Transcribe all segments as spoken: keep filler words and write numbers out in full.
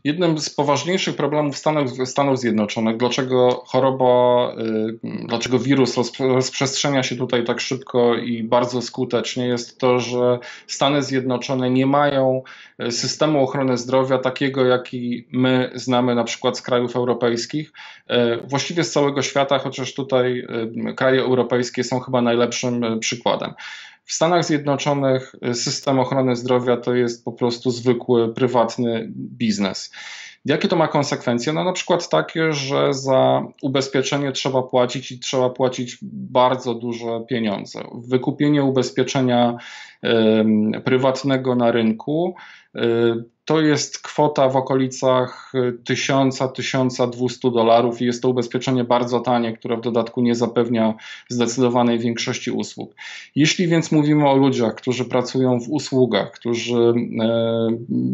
Jednym z poważniejszych problemów Stanów, Stanów Zjednoczonych, dlaczego choroba, dlaczego wirus rozprzestrzenia się tutaj tak szybko i bardzo skutecznie, jest to, że Stany Zjednoczone nie mają systemu ochrony zdrowia takiego, jaki my znamy na przykład z krajów europejskich, właściwie z całego świata, chociaż tutaj kraje europejskie są chyba najlepszym przykładem. W Stanach Zjednoczonych system ochrony zdrowia to jest po prostu zwykły, prywatny biznes. Jakie to ma konsekwencje? No na przykład takie, że za ubezpieczenie trzeba płacić i trzeba płacić bardzo duże pieniądze. Wykupienie ubezpieczenia y, prywatnego na rynku y, to jest kwota w okolicach tysiąc do tysiąca dwustu dolarów i jest to ubezpieczenie bardzo tanie, które w dodatku nie zapewnia zdecydowanej większości usług. Jeśli więc mówimy o ludziach, którzy pracują w usługach, którzy e,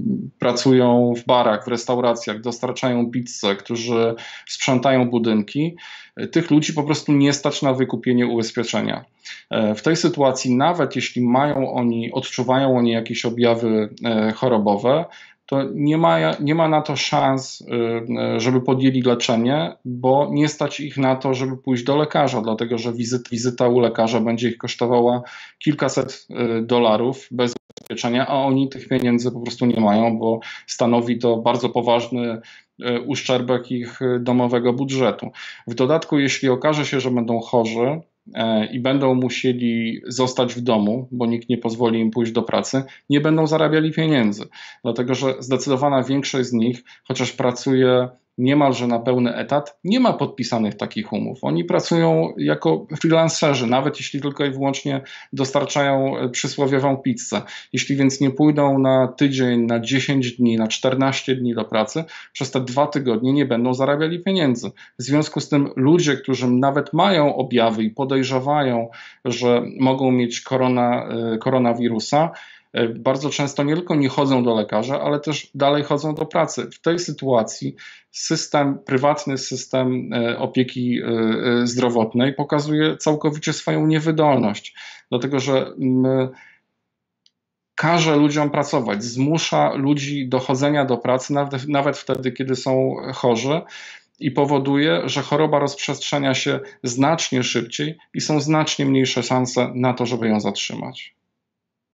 pracują w barach, w restauracjach, dostarczają pizzę, którzy sprzątają budynki, tych ludzi po prostu nie stać na wykupienie ubezpieczenia. W tej sytuacji, nawet jeśli mają oni, odczuwają oni jakieś objawy chorobowe, to nie ma, nie ma na to szans, żeby podjęli leczenie, bo nie stać ich na to, żeby pójść do lekarza, dlatego że wizyt, wizyta u lekarza będzie ich kosztowała kilkaset dolarów bez ubezpieczenia, a oni tych pieniędzy po prostu nie mają, bo stanowi to bardzo poważny uszczerbek ich domowego budżetu. W dodatku, jeśli okaże się, że będą chorzy i będą musieli zostać w domu, bo nikt nie pozwoli im pójść do pracy, nie będą zarabiali pieniędzy, dlatego że zdecydowana większość z nich, chociaż pracuje niemalże na pełny etat, nie ma podpisanych takich umów. Oni pracują jako freelancerzy, nawet jeśli tylko i wyłącznie dostarczają przysłowiową pizzę. Jeśli więc nie pójdą na tydzień, na dziesięć dni, na czternaście dni do pracy, przez te dwa tygodnie nie będą zarabiali pieniędzy. W związku z tym ludzie, którzy nawet mają objawy i podejrzewają, że mogą mieć korona, koronawirusa, bardzo często nie tylko nie chodzą do lekarza, ale też dalej chodzą do pracy. W tej sytuacji system, prywatny system opieki zdrowotnej pokazuje całkowicie swoją niewydolność, dlatego że każe ludziom pracować, zmusza ludzi do chodzenia do pracy nawet, nawet wtedy, kiedy są chorzy, i powoduje, że choroba rozprzestrzenia się znacznie szybciej i są znacznie mniejsze szanse na to, żeby ją zatrzymać.